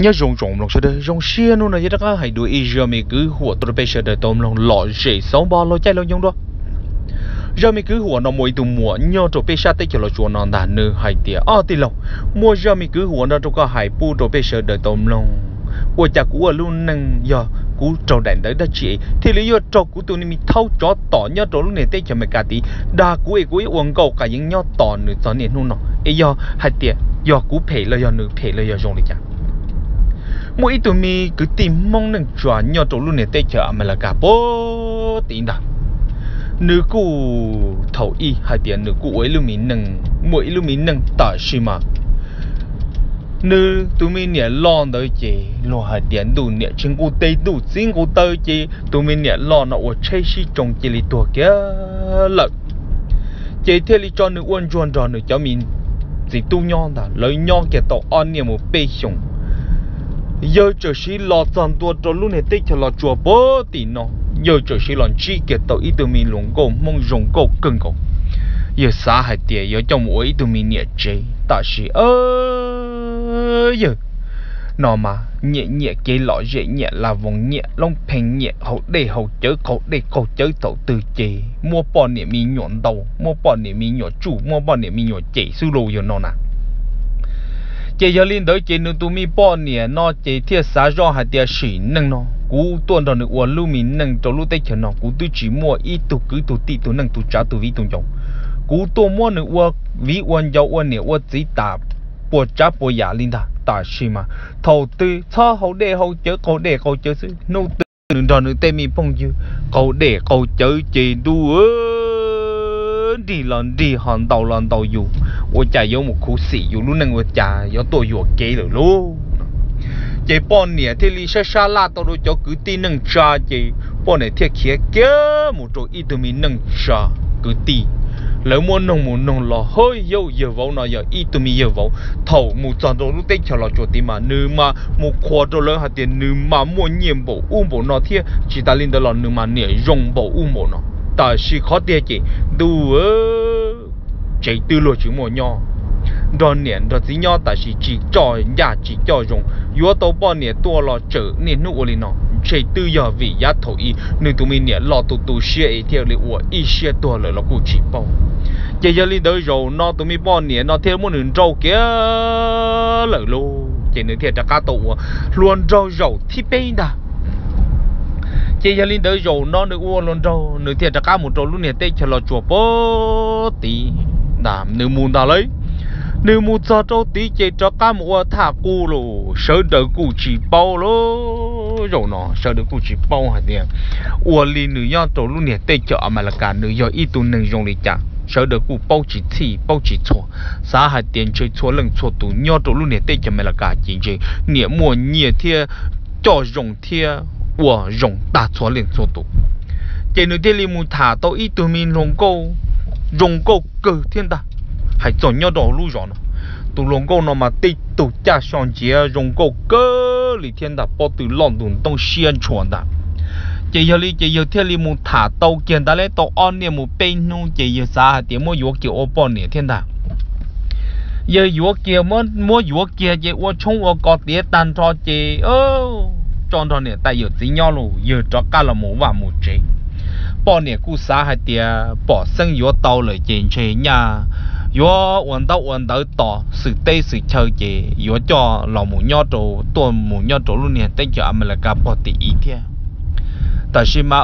nhớ rong rong lòng sao đây rong xia nó này chắc là hay đuổi giờ mình cứหัวตัวไปเฉยๆตอมลงหล่อเฉยสองบอลเราใจเรายงด้วยgiờ mình cứหัวnó mồi tụ mùa nhớตัวไปชาติจะเราชวนนอนด่านเนื้อหายเตี้ยอ้อตีเรามัวgiờ mình cứหัวnóตัวก็หายปูตัวไปเฉยๆตอมลงว่าจากกูว่าลุ่นนึงย่อกูโจดันได้ได้จีที่เลยย่อโจกูตัวนี้มีเท่าจอต่อเนี่ยตัวลุ่นเนี่ยเต้จะไม่กาตีด่ากูอ้วนเก่ากันยังย่อต่อหนึ่งตอนเนี่ยนู่นเนาะไอ้ย่อหายเตี้ยย่อกูเพลเลยย่อหนึ่งเพลเลยย่อจงเลยจ้ะmỗi tụi mi cứ tìm mong nâng chuẩn nhau tổ luôn này tê chợ mà là cả bố tín đã nữ cụ thầu y hai tiền nữ cụ ấy luôn mi nâng mỗi luôn mi nâng tả xí mà nữ tụi mi nè lo tới chị lo hai tiền đủ nè chính cụ tây đủ chính cụ tây chị tụi mi nè lo nó ở chơi xí trồng chị li tua kia lợn chị theo li cho nữ uốn chuồn rồi nữ cháu mình chỉ tu nhon đã lấy nhon kia tàu on nè một bê sùng giờ chờ sĩ lọt dần tua cho lúc này tích cho lọt chùa bố tí nó giờ chờ sĩ lọt chi kia tàu ít tụi mình lồng cổ mong rồng cổ cưng cổ giờ xa hai tiệt giờ trong mỗi ít tụi mình nhẹ chế ta sĩ giờ nó mà nhẹ nhẹ cái lọ dễ nhẹ là vòng nhẹ long phèn nhẹ hậu để hậu chớ tàu từ chế mua bọn niệm mi nhọn đầu mua bọn niệm mi nhọn chủ mua bọn niệm mi nhọn chế sư lô giờ nó nè chị giờ linh tới chị nữ tụi mi bỏ nè nó chị thiệt xã do hạt tiền xỉ nâng nó cú tuần đó nữ uốn lưu mình nâng cho lưu tây chân nó cú tôi chỉ mua ít tụ cứ tụ tị tụ nâng tụ trả tụ vi tụ dầu cú tôi mua nữ uốn ví uốn dầu uốn nè uốn chỉ tả bùa trả bùa giả linh ta xí mà thầu tư cho hậu để hậu chớ xứ nô tư đó nữ tây mi phong dư hậu để hậu chớ chị đua đi hòn tàu dù我家有木苦死有路能我家有多有给了咯这半年天里沙拉到了就cứ tin能查这半年天kia kia một chỗ ít tụi mình能查cứ tin lỡ muốn nông lò hơi giờ vào nó giờ ít tụi mình giờ vào thầu một trận đó lúc tết chờ là chỗ tí mà nữ mà một khoa đó lỡ hạt tiền nữ mà mua nhiệm bộ bộ nó thiên chỉ ta lên đó là nữ mà nhẹ rong bộ bộ nó ta chỉ khó tiền chị đủ chạy từ lối chữ mồi nho đòn nén đó chỉ nho ta chỉ cho nhà chỉ cho dùng yếu tố bao nén tua lo chở nén nụ oli nó chạy từ giờ vì giá thổi y nên tụi mình nén lo tụ xe theo lệ của y xe tua lợi là cũng chỉ bao chạy giờ đi tới rồi nó tụi mình bao nén nó theo một nửa trâu kia lợi luôn chạy nữa theo cả tụ luôn rau thì bên đã chị giờ linh tới rồi nó được uống luôn rồi nửa thiệt cả một trâu lúc này tết chờ lo chùa bố tí làm nửa mùn ta lấy nửa mùn cho trâu tí chị cho cả một thả cu rồi sợ đỡ cu chỉ bao rồi nó sợ đỡ cu chỉ bao hả tiền uống linh nửa nhau trâu lúc này tết chờ mà là cả nửa giờ ít tu nâng dùng để trả sợ đỡ cu bao chỉ thi bao chỉ chua xã hạt tiền chơi chua lần chua tu nhau trâu lúc này tết chờ mà là cả chỉ nhẹ mua nhẹ thiệt cho dùng thiệt我用大错连错读，这里这里木塔到一对面龙沟个天的，还总要到路上呢。都龙沟那么地都加上节龙沟个里天的，包对浪动都宣传的。这里这里木塔到见到嘞到安年木边弄这有啥点么有叫我半年天的。giờ vừa kia mua vừa kia vậy我冲我搞点单车这哦。trong đó nè tại giờ tí nhau luôn giờ cho cả là một và một chế bỏ nè cú xã hay tiệt bỏ sân vừa tàu lại trên chế nhà vừa vận động tỏ sự tây sự chơi chế vừa cho là một nhau trổ tuần một nhau trổ luôn nè tới giờ mình là cả bỏ tỷ ý thế tại sao mà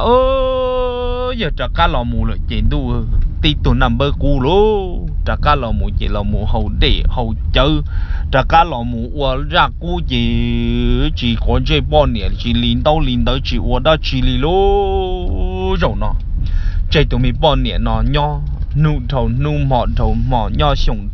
giờ cho cả là một lại chế đu tí tuần nằm bơ cú luôn cho cả là một chế là một hậu để hậu chơi trả cả lò mù uống ra cú chỉ có chơi bao nhiêu chỉ lính tới chỉ uống đó chỉ lì lô rồi nó chơi tụi mình bao nhiêu nó nho nụ mỏ nho sùng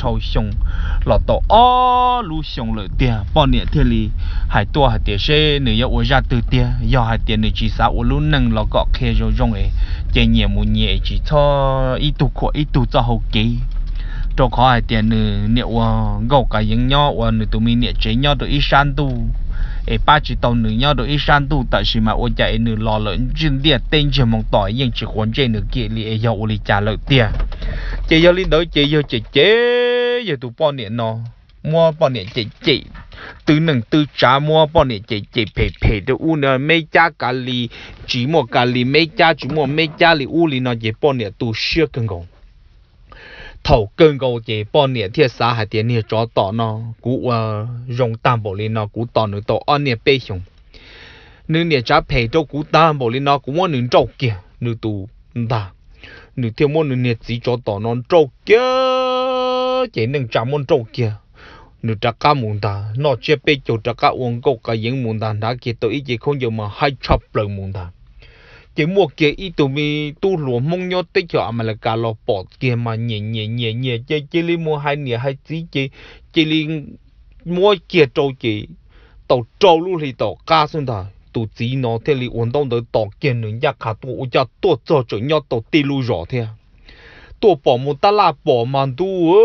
lọ tổ lu sùng lợi tiền bao nhiêu thì lì hải tua hải tiền xe nếu như uống ra từ tiền do hải tiền nếu chỉ sao uống luôn nâng lọ gọt khe rồi rong ấy chơi nhẹ một nhẹ chỉ cho ít tu cho hậu kỳ cho khó hai tiền nửa gầu cả những nhau nửa tụi mình nửa chế nhau được ít san tu ba chỉ tàu nửa nhau được ít san tu tại sao mà ôi chạy nửa lò lợn chuyên địa tên chỉ mong tỏi nhưng chỉ quan trên nửa kia li giờ ôi trả lợi tiền chế giờ linh tới chế giờ chế giờ tụi bọn nè nó mua bọn nè chế từ nâng từ trả mua bọn này chạy phê được u nè mấy cha cả lì chỉ mua cả lì mấy cha chỉ mua mấy cha lì u lì nó chạy bọn này tu sửa cân gồng thầu cân gồng chạy bọn này thiệt xã hay tiền này cho tỏ nó cú rong tam bộ lì nó cú tỏ nữa tỏ anh này bê xong nếu này trả phê cho cú tam bộ lì nó cú muốn nướng trâu kia nướng tu ta nướng theo muốn nướng này chỉ cho tỏ nó trâu kia chạy nướng trả muốn trâu kia nửa trắc cá mùng ta, nó chỉ biết cho trắc cá uống cốc cái những mùng ta đã kia tôi chỉ không dùng mà hai chập lần mùng ta, chỉ mua kia ít tụi mi tu lúa mong nhớ tới cho mà là cả lọ bọt kia mà nhẹ chỉ li mua hai nhẹ hai chỉ li mua kia trâu chỉ tàu trâu luôn thì tàu cá xuống ta, tụi chỉ nó theo li uống đông tới tàu kia nữa nhà cả tụi cha tụi cho nhau tàu tì lu rõ thế, tụi bỏ một ta là bỏ màn tu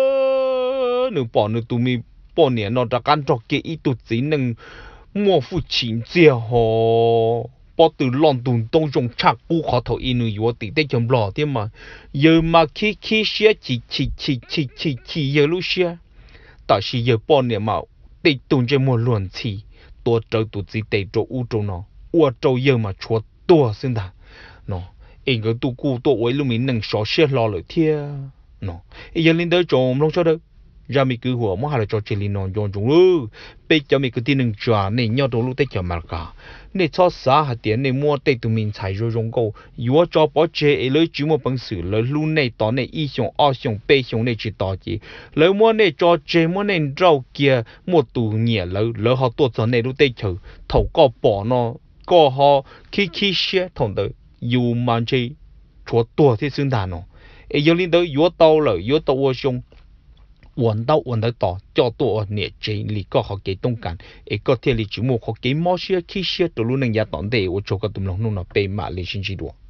nửa bỏ nửa tụi mi bỏ nè nó đã căn trọc cái ít tụt chỉ nâng mua phụ chính chia họ bỏ từ lon tụi đông dùng chặt bu khó thầu in nửa yếu tỷ tết chấm lò thế mà giờ mà khi xia chỉ giờ lúc xia tại vì giờ bỏ nè mà tết tụi chơi mua luồn chỉ tua trâu tụi chỉ tết trâu u trâu nó u trâu giờ mà chúa tua xin ta nó anh cái tụi cu tụi ấy lúc mình nâng xóa xia lo lại thia nó giờ lên tới trộm long cho đâu ra mi cứ hùa mỗi hai là cho chơi linh non dùng chúng luôn bây giờ mi cứ tin đừng trả này nhau đồ lúc tết chờ mà cả này cho xã hạt tiền này mua tết tụi mình xài rồi dùng câu yếu cho bỏ chơi lấy chú một bằng sự lấy lúc này tao này y xong o xong b xong này chỉ tao chỉ lấy mua này cho chơi mua này rau kia mua tủ nhẹ lấy họ tuột giờ này lúc tết chờ thầu có bỏ nó có họ khi xe thằng đó dù mà chơi chúa tua thì xứng đáng nó ấy giờ lên tới yếu tao rồi yếu tao ô xong vận到ต่อ叫多年节里个好给动感，一个天里节目好给毛些去些走路能也当地，我做个东龙弄了被骂里星期多。